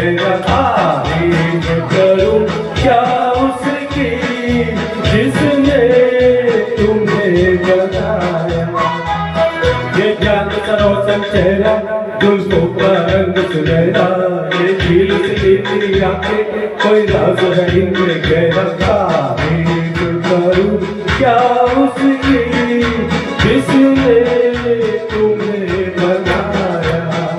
मेरा तारीफ करूं क्या उसकी जिसने तुम्हें बनाया। ये ज्ञान का रोशन चेहरा, जुल्फों का रंग सुनहरा, ये झील सी नीली आंखें, कोई राज है इनमें गहरा। तारीफ करूं क्या उसकी जिसने तुम्हें बनाया।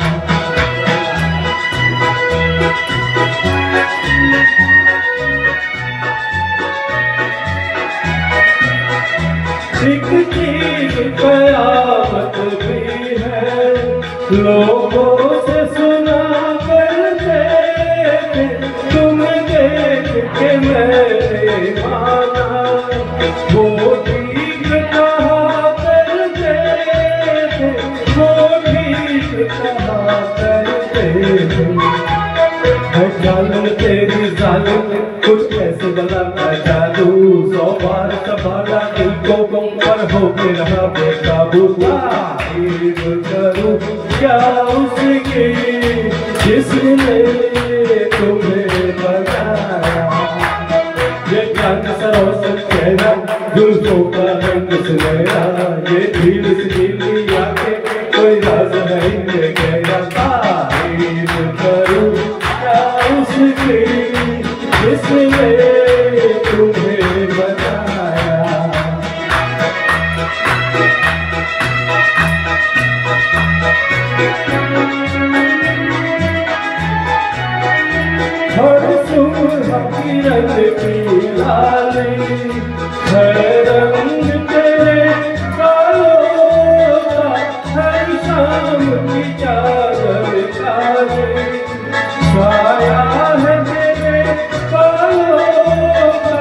एक चीज कयामत भी है, लोगों से सुना करते थे, तुम देख के मैंने माना, वो ठीक कहा करते थे, वो ठीक कहा करते थे। है जालिम तेरी जालिम, कुछ ऐसे बनाता जादू, 100 बार संभाला दिल को पर हो के रहा बेकाबू। तारीफ करूं क्या उसकी जिसने तुम्हें बनाया। ये ज्ञान सा रोशन चेहरा, जुल्फों का रंग सुनहरा, ये झील सी नीली आंखें, कोई राज है इनमें गहरा। तारीफ करूं क्या उसकी जिसने तुम्हें बनाया। हर सुबह की रंग की लाली, हर रंग तेरे बालों का, हर शाम की चादर काली, छाया है तेरे बालों का।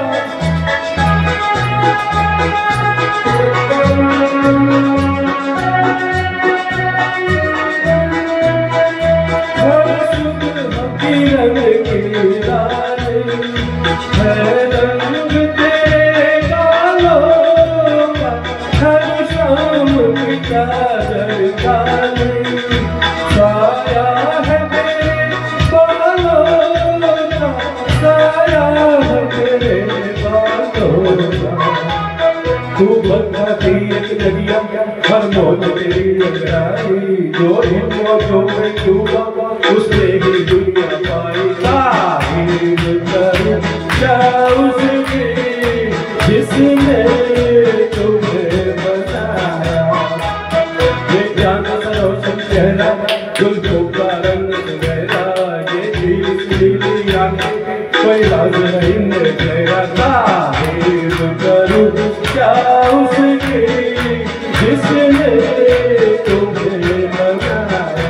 हर सुबह की रंग की लाली, हर रंग तेरे बालों का, हर शाम की चादर काली, छाया है तेरे बालों का, छाया है तेरे बालों का। तू बताती एक नदिया, हर मौज तेरी अंगड़ाई, जो हिम्मत जो में डूबा उसने ही दुनिया पाई। तारीफ करूं क्या उसकी जिसने तुम्हें बनाया। ये ज्ञान सा रोशन चेहरा, जुल्फों का रंग सुनहरा, ये झील सी नीली आंखें, कोई राज है इनमें गहरा। तारीफ करूं क्या उसकी जिसने तुम्हें बनाया।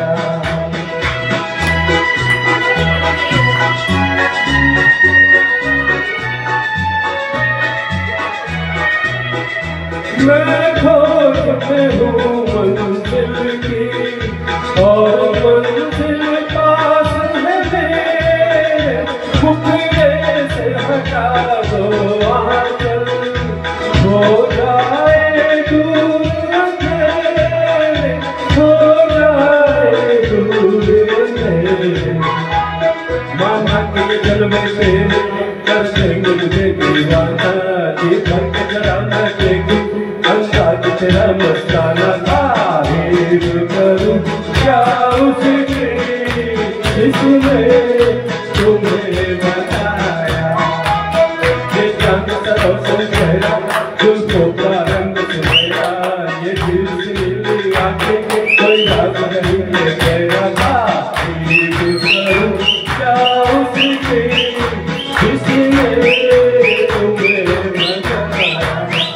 मैं खोज में हूँ मंजिल की, और मंजिल पास है मेरे, मुखड़े से हटा दो आंचल, हो जाए दूर अंधेरे, हो जाए दूर अंधेरे। माना के जलवे पे कर देंगे तुझे दीवाना, जी भर के जरा न देखूं अंदाज तेरा मस्ताना। तारीफ करूं क्या उसकी जिसने तुम्हें बनाया। ये चांद सा रोशन चेहरा, जुल्फों का रंग सुनहरा, ये झील सी नीली आंखें, कोई राज नहीं है गहरा। तारीफ करूं क्या उसकी जिसने तुम्हें बनाया।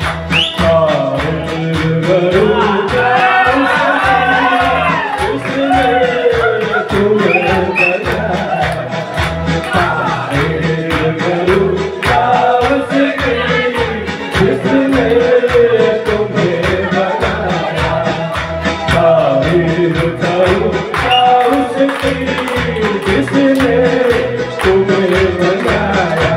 तारीफ करूं क्या उसकी जिसने तुम्हें बनाया। तारीफ करूं क्या उसकी जिसने तुम्हें बनाया। तारीफ करूं क्या उसकी जिसने तुम्हें बनाया।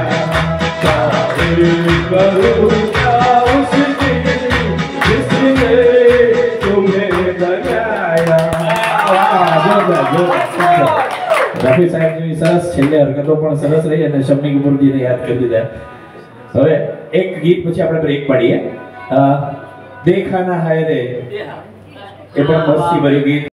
तारीफ करूं क्या उसकी जिसने तुम्हें बनाया। રફી સાહેબ જેવી સરસ છેલ્લે હરકતો પણ સરસ રહી અને શમ્મી કપૂરજીને યાદ કરી દીધા. હવે એક ગીત પછી આપણે બ્રેક પાડીએ. દેખા ના હાય રે એ પણ મસ્તી ભર્યું ગીત.